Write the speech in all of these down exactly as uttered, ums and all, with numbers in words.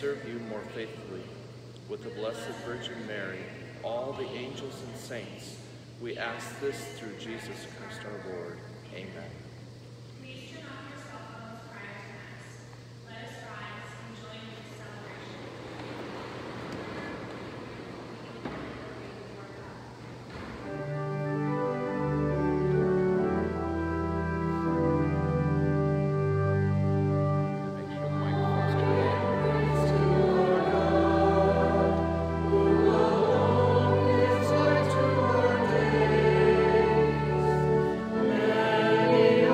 serve you more faithfully. With the Blessed Virgin Mary, all the angels and saints, we ask this through Jesus Christ our Lord. Amen. Please turn off your cell phones prior to Mass. Let us rise and join in the celebration. Many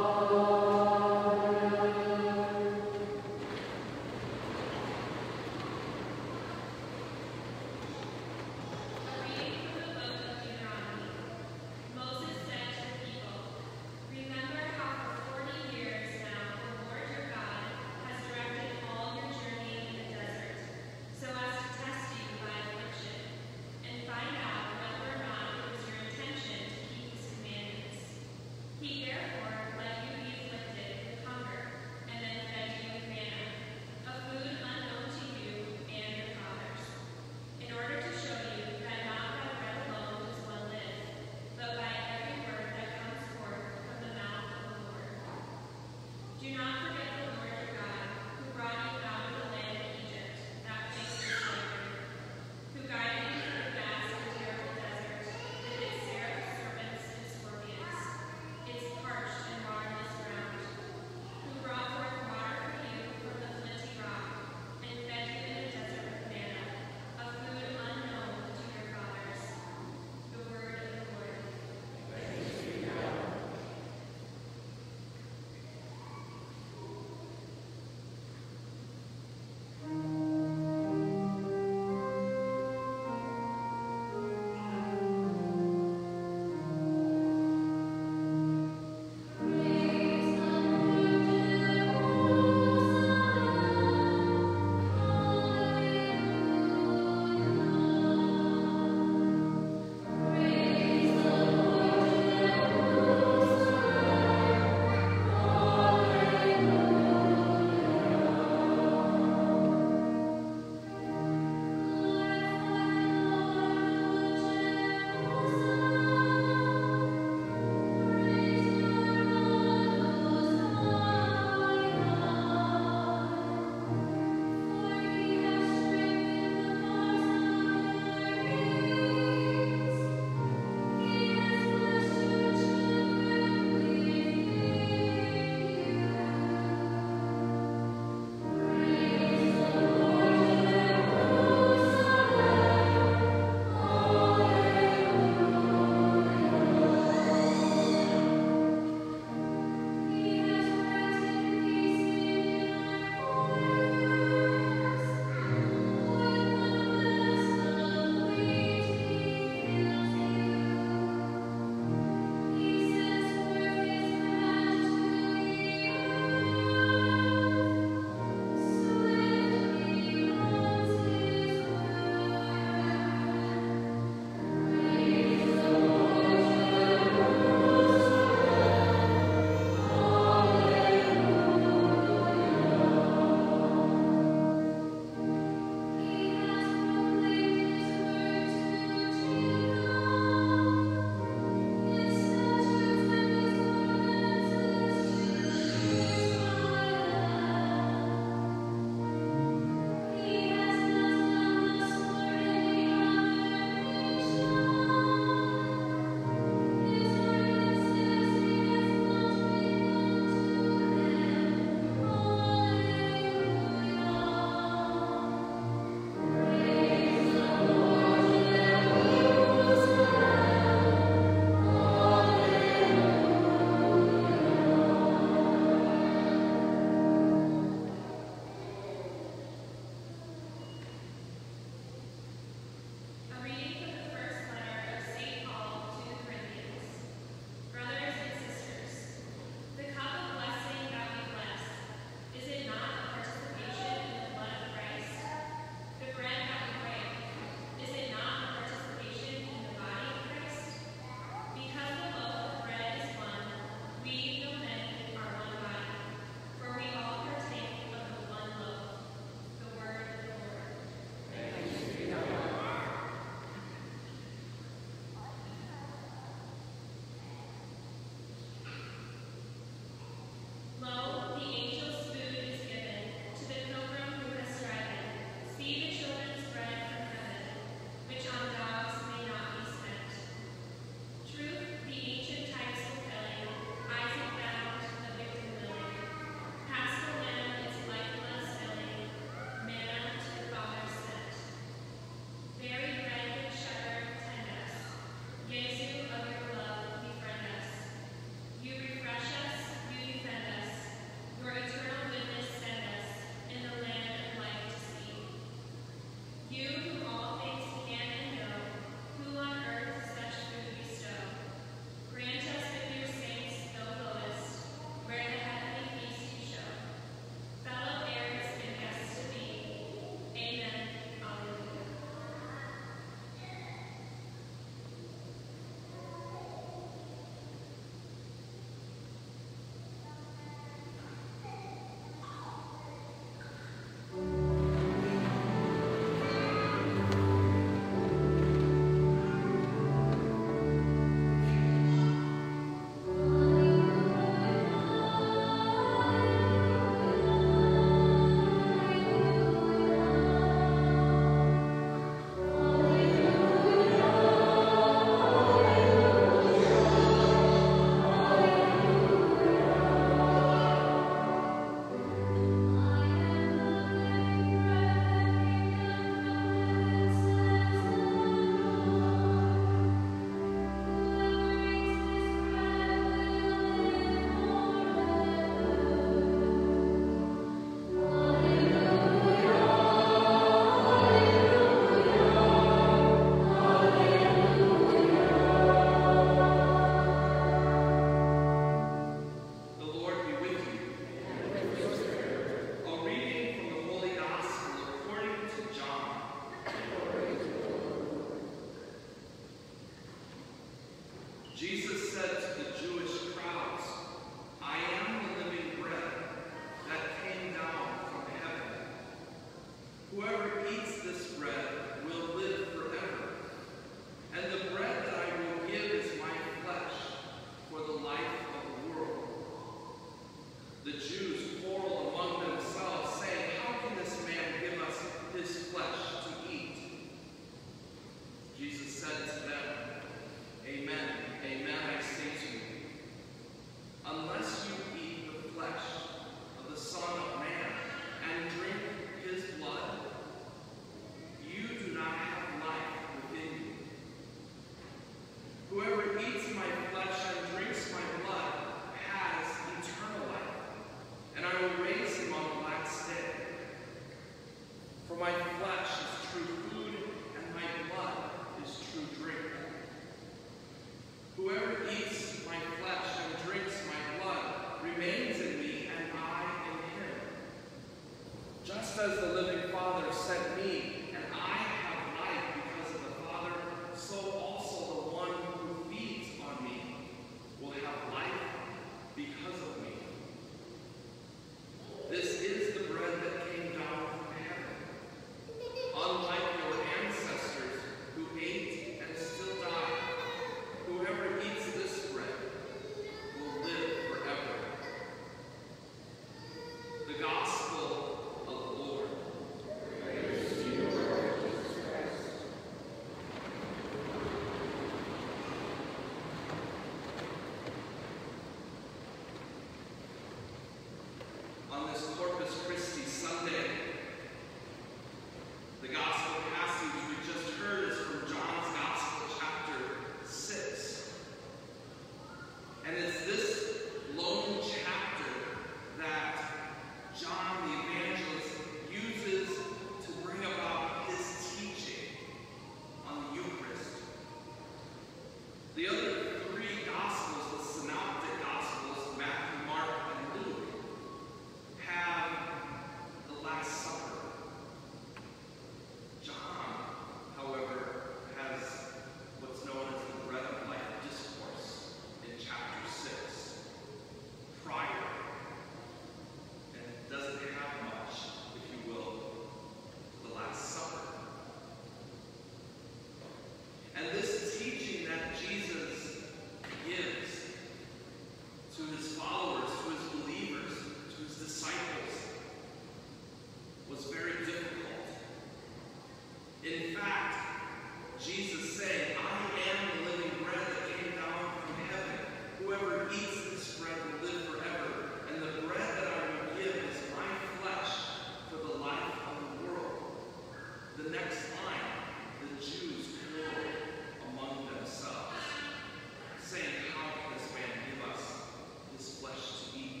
In fact, Jesus saying, I am the living bread that came down from heaven. Whoever eats this bread will live forever. And the bread that I will give is my flesh for the life of the world. The next line, the Jews quarreled among themselves, saying, how can this man give us his flesh to eat?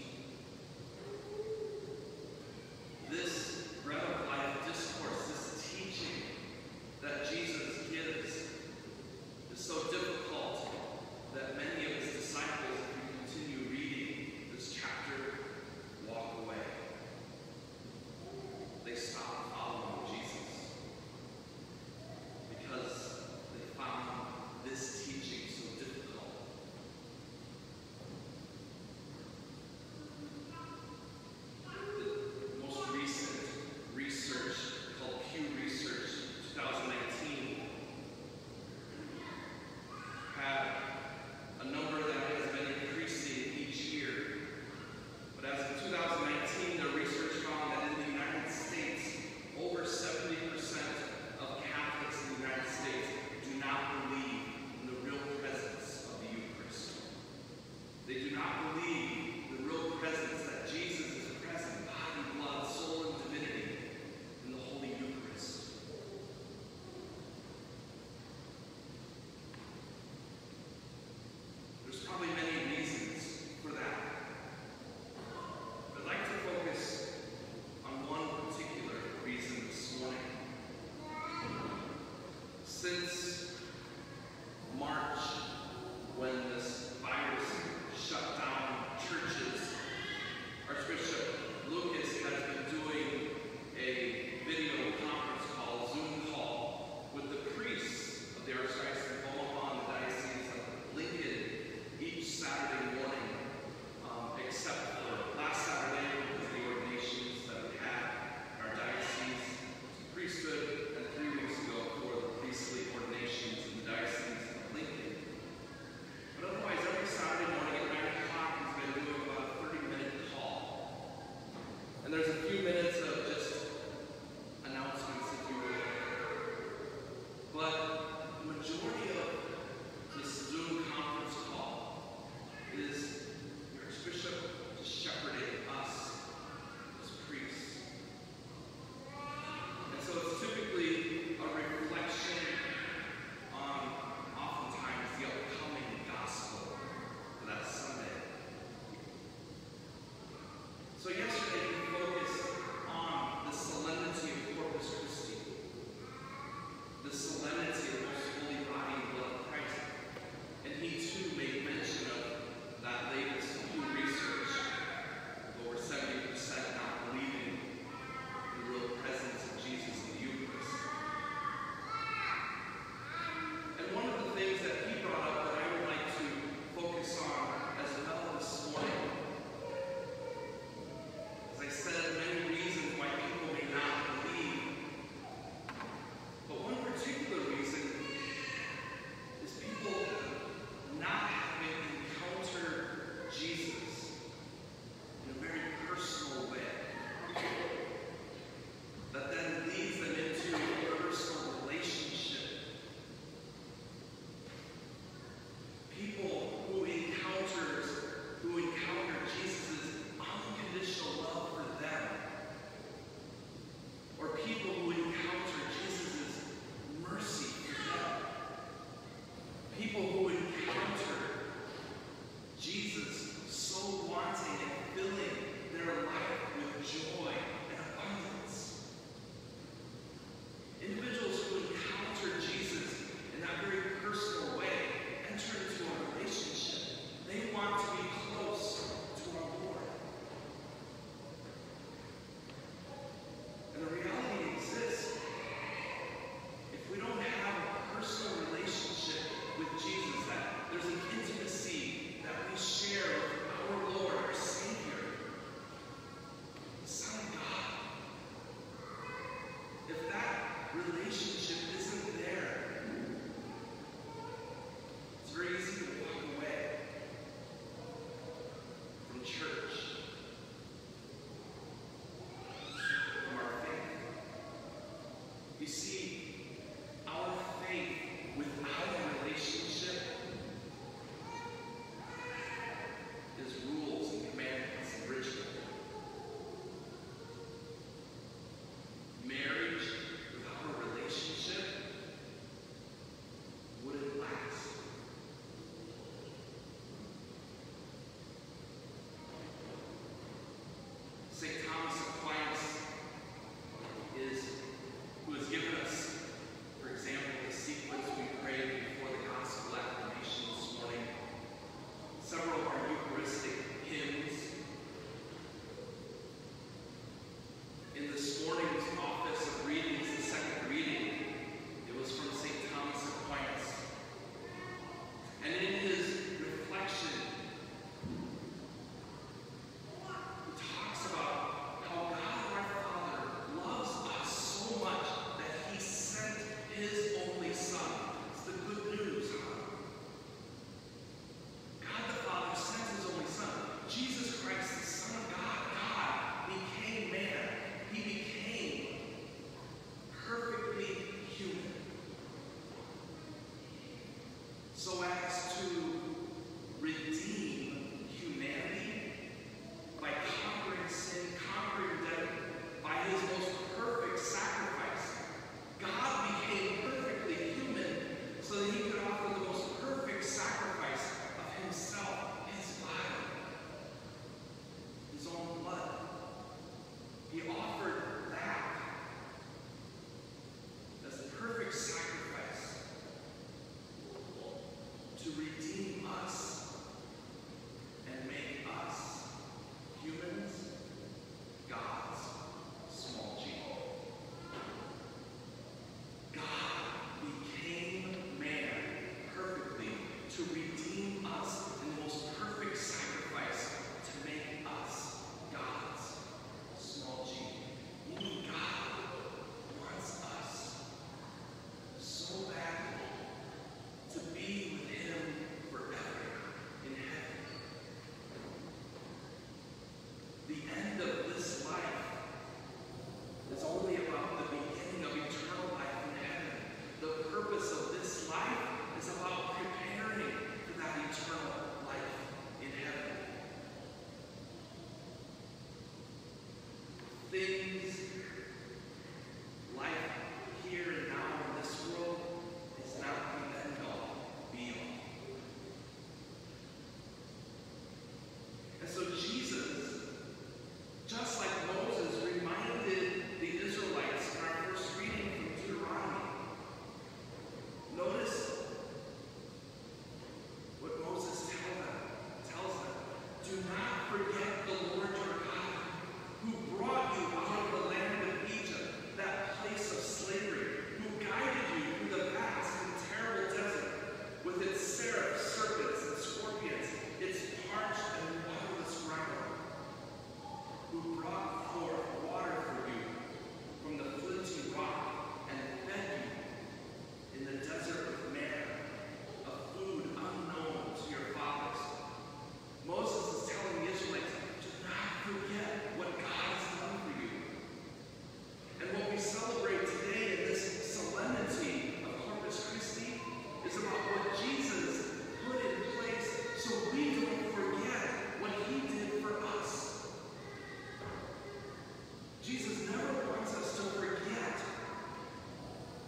This bread of life discourse, this teaching that Jesus gives,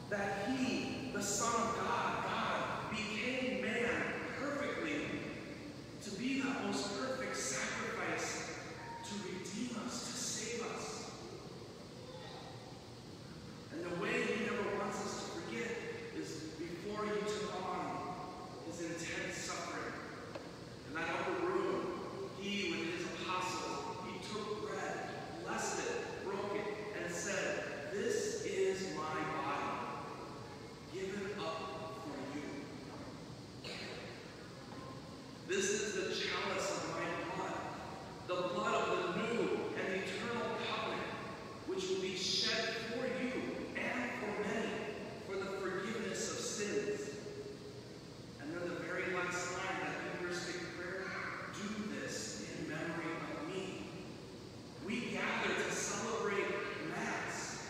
that he, the Son of God, God, became man perfectly to be that most perfect sacrifice to redeem us, to save us. And the way he never wants us to forget is before he took on his intense suffering. In that upper room, he with his apostles, he took bread, blessed it, broke it, and said, "This is my body, given up for you. This is the chalice of my blood, the blood of the new and eternal covenant, which will be shed for you and for many for the forgiveness of sins." And then the very last line of that Eucharistic prayer, "Do this in memory of me." We gather to celebrate Mass,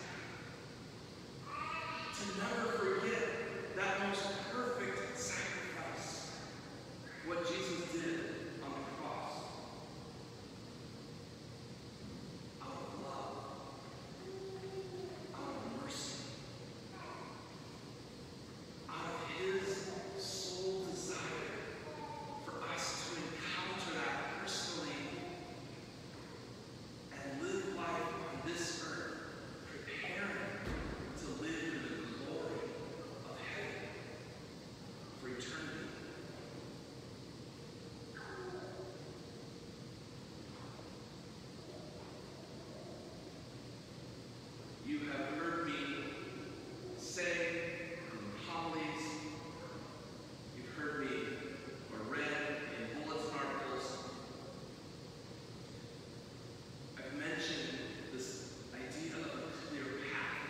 to never forget that most perfect sacrifice, what Jesus did on the cross. Out of love, out of mercy, out of his sole desire for us to encounter that personally and live life on this earth, preparing to live in the glory of heaven for eternity. You have heard me say in homilies, you've heard me or read in bulletin articles. I've mentioned this idea of a clear path.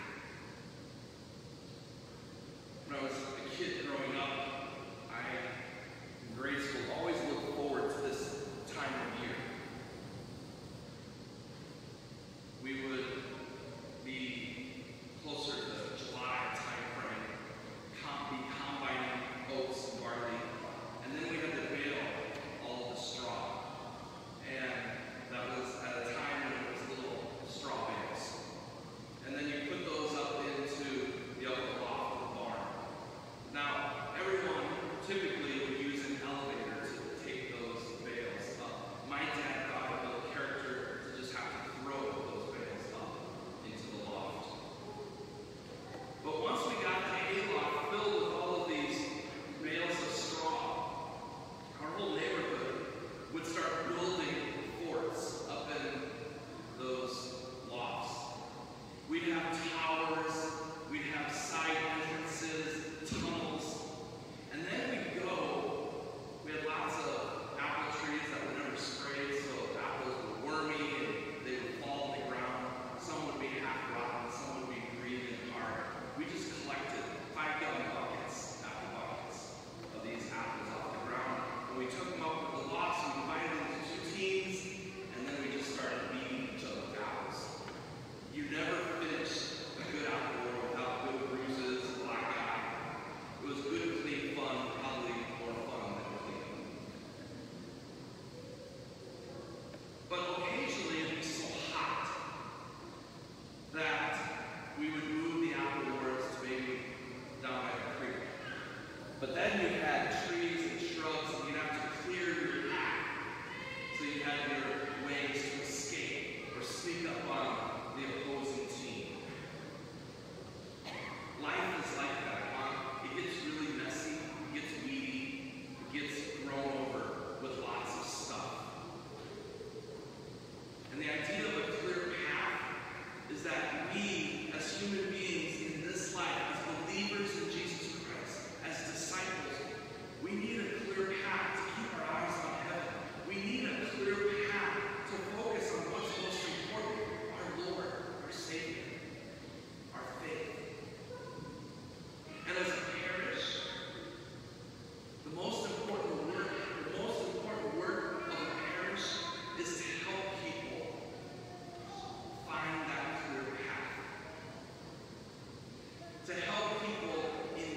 When I was a kid growing up, I, in grade school, always looked forward to this time of year. We would be closer to the July time frame, com- be combining oats and barley, and then we had to bale all of the straw. And that was at a time when it was little straw bales. And then you put those up into the upper loft of the barn. Now, everyone typically would use an elevator to take those bales up. My dad thought it built character to just have to throw those bales up into the loft. But once we got the hayloft filled with all of these bales of straw, our whole neighborhood would start building forts up in those lofts. We'd have towers, we'd have side entrances, tunnels, and then we'd go. We had lots of apple trees that were never sprayed, so apples were wormy and they would fall on the ground. Some would be half rotten, some would be green and hard. We just collected five gallon buckets, apple buckets, of these apples off the ground. And we took them up with the lots and divided them into two teams, and then we just started beating each other with apples. You never finished a good apple war without good bruises, black eye. It was good, clean fun, probably more fun than clean. But occasionally it'd be so hot that we would move the apple wars to maybe down by the creek. But then you had trees and shrubs, and you'd have to clear your path. So you had your ways to escape or sneak up on the opposing team. Life is like that. huh? It gets really messy, it gets weedy, it gets grown over with lots of stuff. And the idea of a clear path is that we, as human beings in this life, as believers in Jesus Christ, as disciples, we need a clear path to keep our eyes on heaven. We need a clear path to focus on what's most important, our Lord, our Savior, our faith. And as a parish, the most important work, the most important work of a parish is to help people find that clear path. To help people in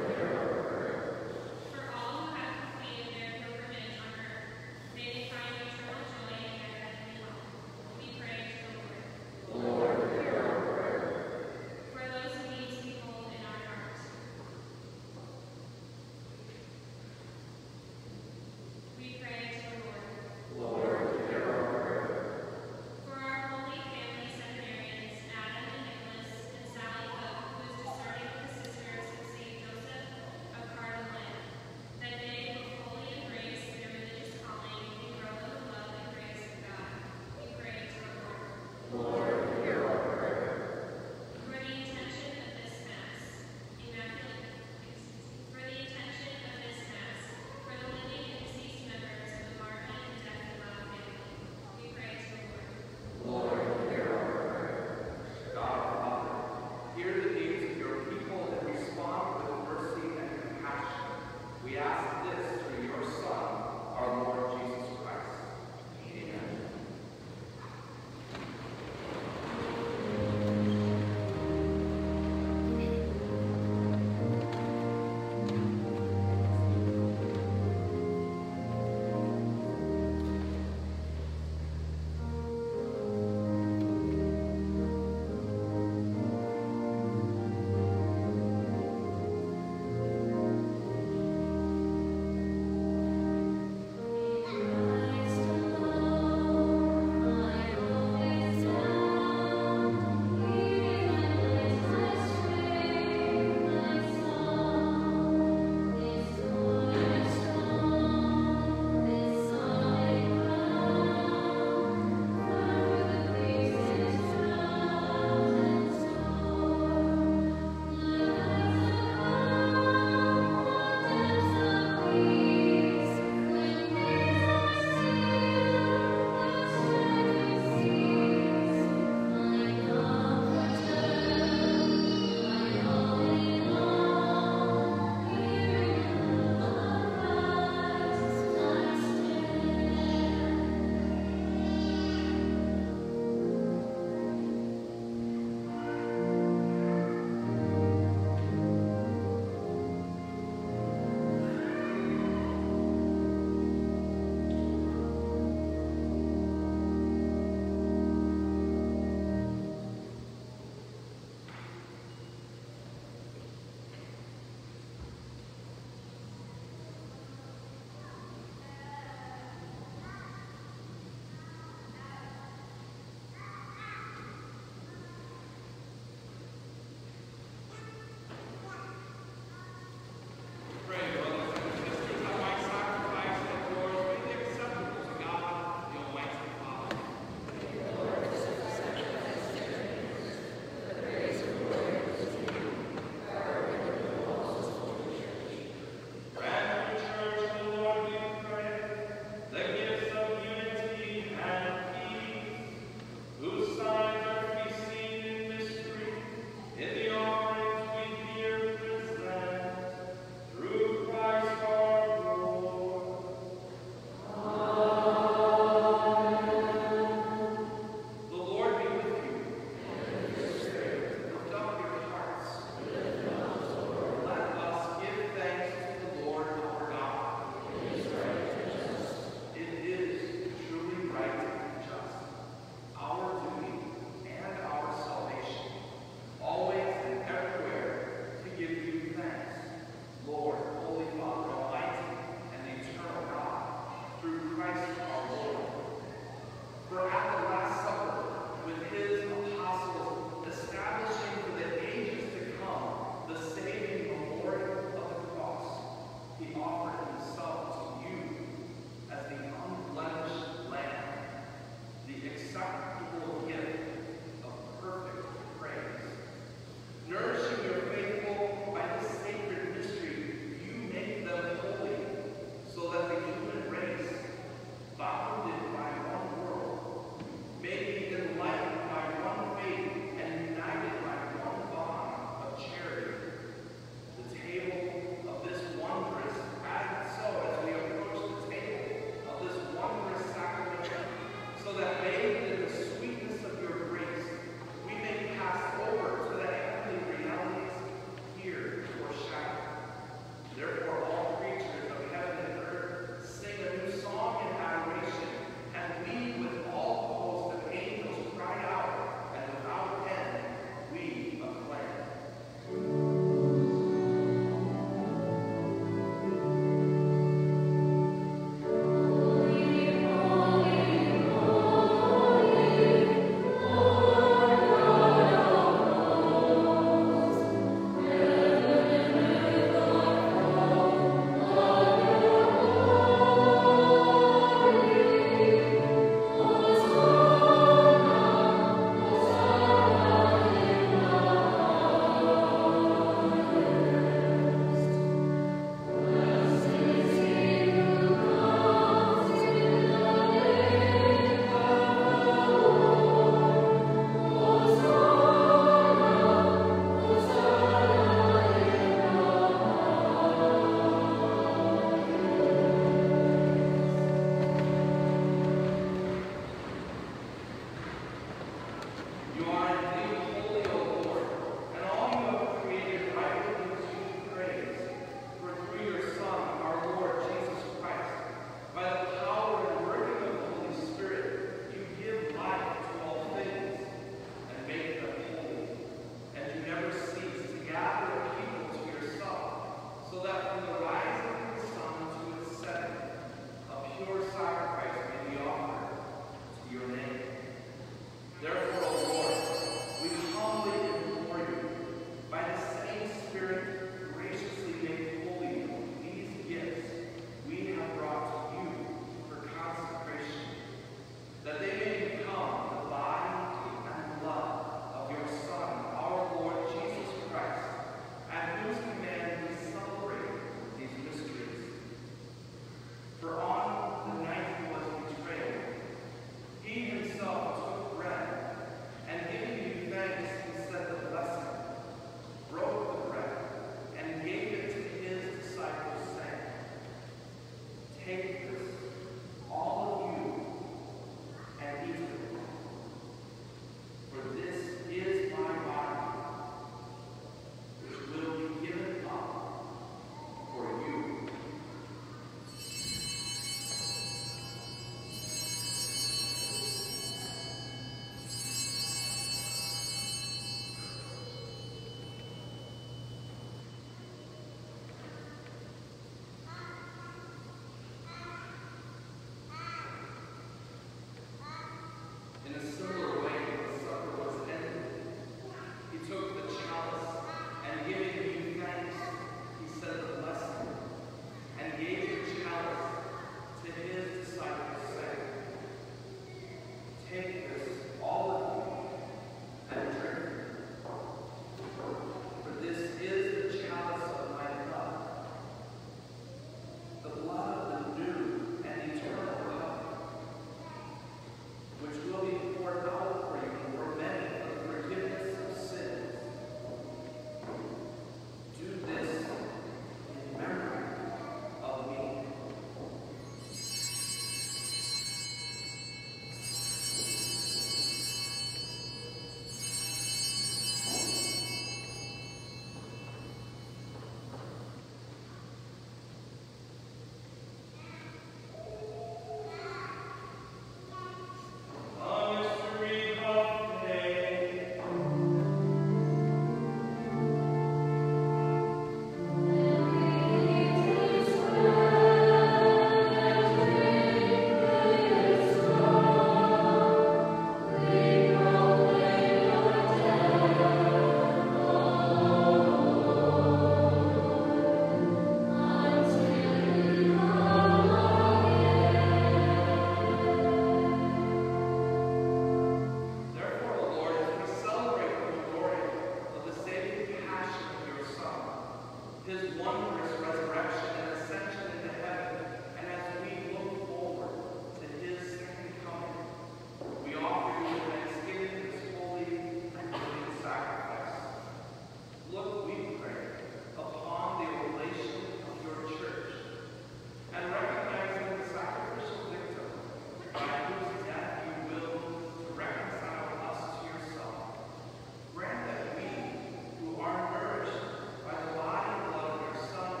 his wondrous resurrection and ascension into heaven, and as we look forward to his second coming, we offer you thanksgiving this holy and living sacrifice. Look, we pray, upon the oblation of your church, and recognizing the sacrificial victim by whose death you will to reconcile us to yourself, grant that we, who are nourished by the body and blood of your Son,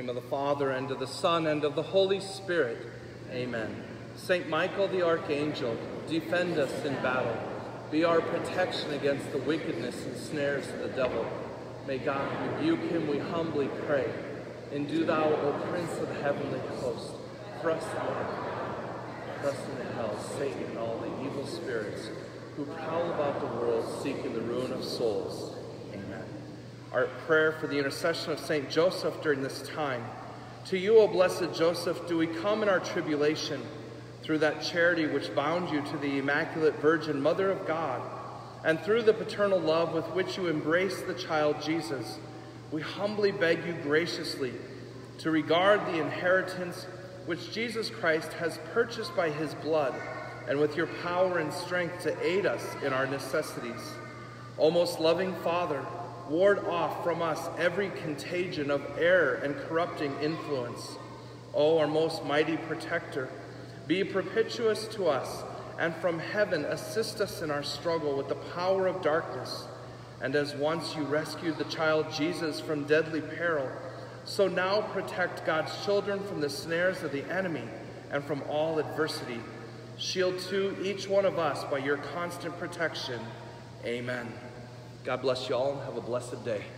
name of the Father, and of the Son, and of the Holy Spirit. Amen. Saint Michael the Archangel, defend us in battle. Be our protection against the wickedness and snares of the devil. May God rebuke him, we humbly pray. And do thou, O Prince of the heavenly host, thrust into, thrust into hell Satan and all the evil spirits who prowl about the world seeking the ruin of souls. Amen. Our prayer for the intercession of Saint Joseph during this time. To you, O blessed Joseph, do we come in our tribulation, through that charity which bound you to the Immaculate Virgin, Mother of God, and through the paternal love with which you embrace the child Jesus. We humbly beg you graciously to regard the inheritance which Jesus Christ has purchased by his blood, and with your power and strength to aid us in our necessities. O most loving Father, ward off from us every contagion of error and corrupting influence. O our most mighty protector, be propitious to us, and from heaven assist us in our struggle with the power of darkness. And as once you rescued the child Jesus from deadly peril, so now protect God's children from the snares of the enemy and from all adversity. Shield too each one of us by your constant protection. Amen. God bless you all and have a blessed day.